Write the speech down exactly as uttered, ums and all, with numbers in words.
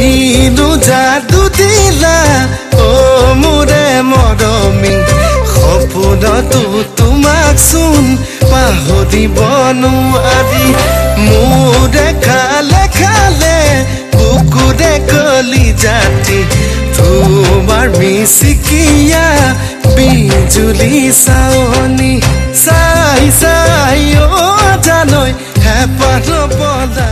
কিনো যাদু দিলা ও মোৰে মৰমী সপোনতো তোমাক চোন পাহৰিব নোৱাৰি মোৰে খালে খালে বুকুৰে কলি জাতি তোমাৰ মিচিকিয়া বিজুলি চাৱনি চাই চাই অ জানৈ হেঁপাহ পলা